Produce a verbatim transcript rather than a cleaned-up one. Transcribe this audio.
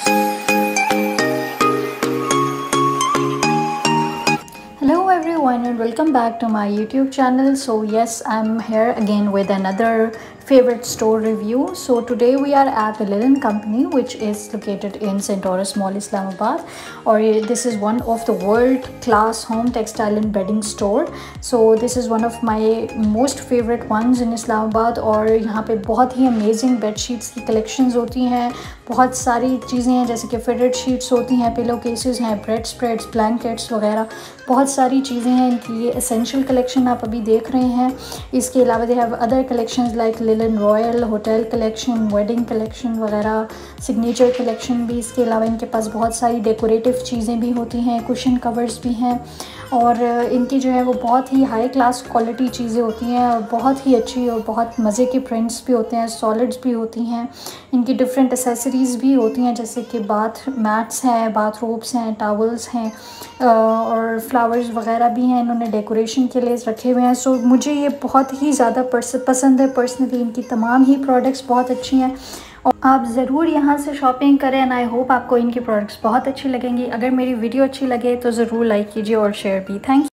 Hello everyone and welcome back to my YouTube channel. So yes, I'm here again with another favorite store review. So today we are at the Linen Company, which is located in Centaurus Mall, Islamabad, or this is one of the world class home textile and bedding store. So this is one of my most favorite ones in Islamabad और यहाँ पे बहुत ही amazing bed sheets की collections होती हैं, बहुत सारी चीज़ें हैं जैसे कि fitted sheets होती हैं, pillow cases हैं, बेड स्प्रेड्स, blankets वगैरह बहुत सारी चीज़ें हैं। इनकी ये essential collection आप अभी देख रहे हैं। इसके अलावा they have other collections like linen royal, hotel collection, wedding collection वगैरह, सिग्नेचर कलेक्शन भी। इसके अलावा इनके पास बहुत सारी डेकोरेटिव चीज़ें भी होती हैं, कुशन कवर्स भी हैं और इनकी जो है वो बहुत ही हाई क्लास क्वालिटी चीज़ें होती हैं और बहुत ही अच्छी और बहुत मज़े के प्रिंट्स भी होते हैं, सॉलिड्स भी होती हैं। इनकी डिफरेंट एसेसरीज़ भी होती हैं जैसे कि बाथ मैट्स हैं, बाथ रोब्स हैं, टावल्स हैं और फ्लावर्स वगैरह भी हैं, इन्होंने डेकोरेशन के लिए रखे हुए हैं। सो मुझे ये बहुत ही ज़्यादा पसंद है पर्सनली। इनकी तमाम ही प्रोडक्ट्स बहुत अच्छी हैं और आप ज़रूर यहाँ से शॉपिंग करें एंड आई होप आपको इनकी प्रोडक्ट्स बहुत अच्छी लगेंगी। अगर मेरी वीडियो अच्छी लगे तो ज़रूर लाइक कीजिए और शेयर भी। Thank you.